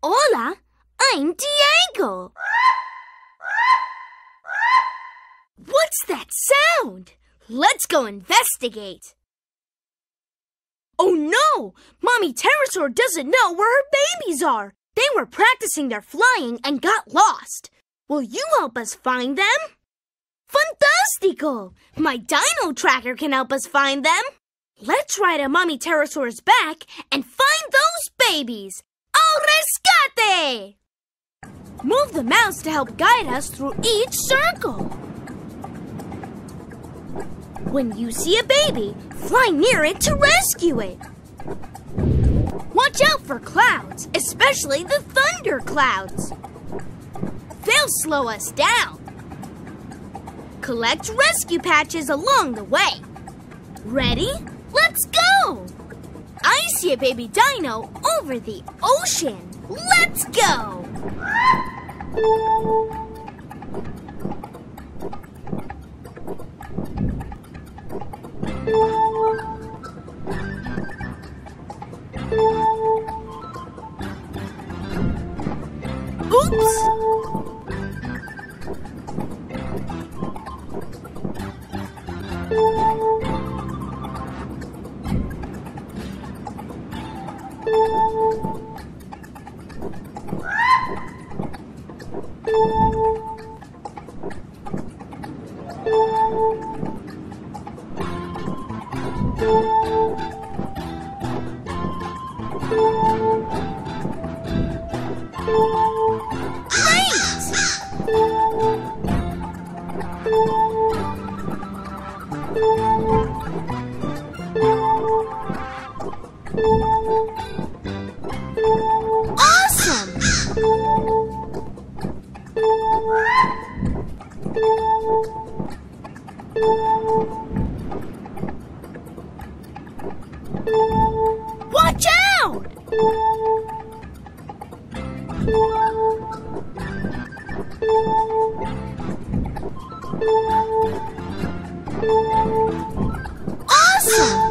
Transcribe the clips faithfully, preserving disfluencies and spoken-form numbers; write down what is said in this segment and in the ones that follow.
Hola, I'm Diego. What's that sound? Let's go investigate. Oh no! Mommy Pterosaur doesn't know where her babies are. They were practicing their flying and got lost. Will you help us find them? Fantastico! My dino tracker can help us find them. Let's ride on Mommy Pterosaur's back and find those babies. Al rescate! Move the mouse to help guide us through each circle. When you see a baby, fly near it to rescue it. Watch out for clouds, especially the thunder clouds. They'll slow us down. Collect rescue patches along the way. Ready? Let's go! I see a baby dino over the ocean. Let's go! Oops! Watch out! Awesome!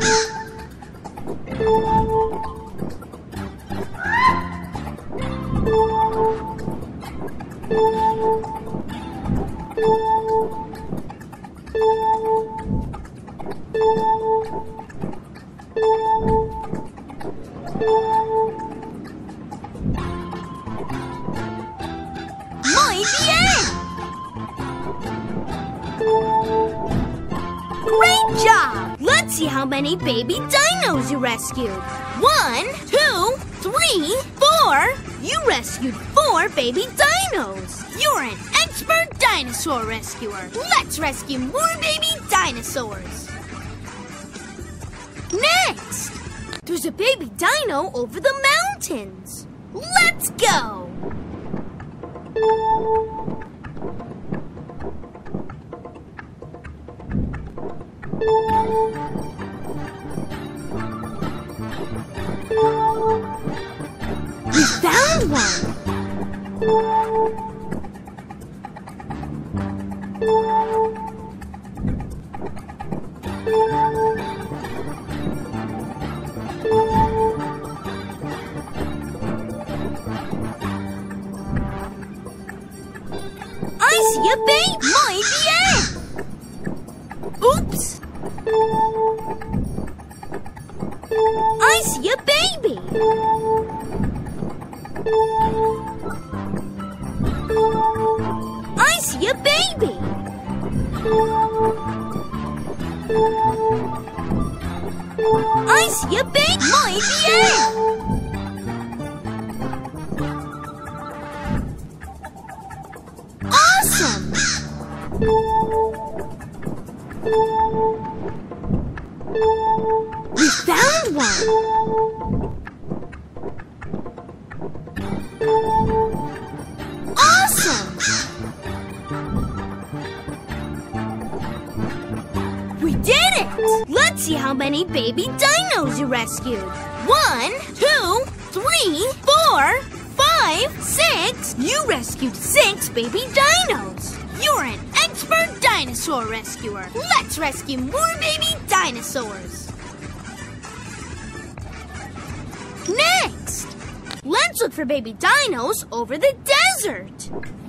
Muy bien! Great job! Let's see how many baby dinos you rescued. One, two, three, four. You rescued four baby dinos. You're an expert dinosaur rescuer. Let's rescue more baby dinosaurs. Next, there's a baby dino over the mountains. Let's go! We found one! I see a baby! Muy bien! Oops! I see a baby! I see a baby! I see a baby! Muy bien! Awesome! We found one! Awesome! We did it! Let's see how many baby dinos you rescued. One, two, three, four, five, six. You rescued six baby dinos. You're an expert dinosaur rescuer. Let's rescue more baby dinosaurs. Next, Let's look for baby dinos over the desert.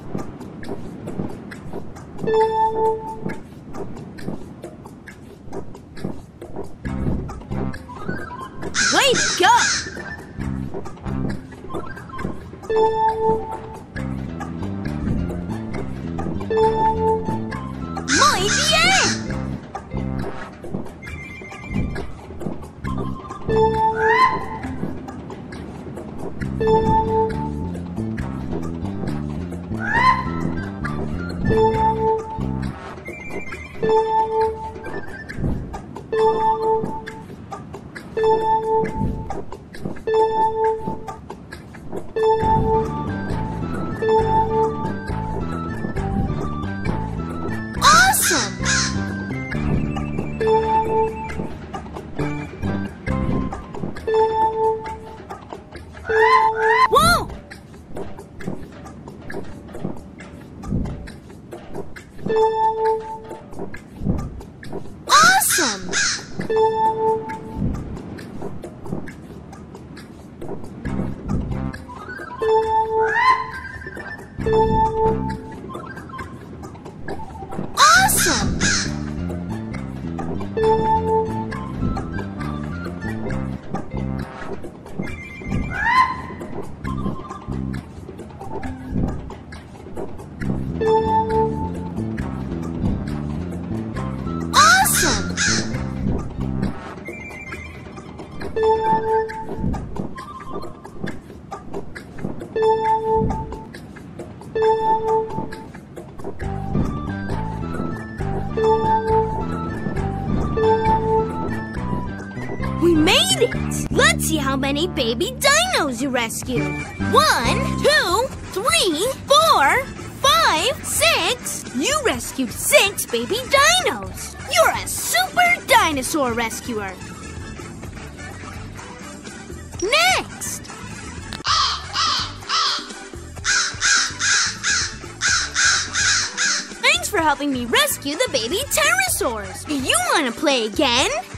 Way to go! Muy bien! Awesome! Whoa! Awesome! Awesome! Awesome! We made it! Let's see how many baby dinos you rescued. One, two, three, four, five, six. You rescued six baby dinos. You're a super dinosaur rescuer. Next! Thanks for helping me rescue the baby pterosaurs. Do you want to play again?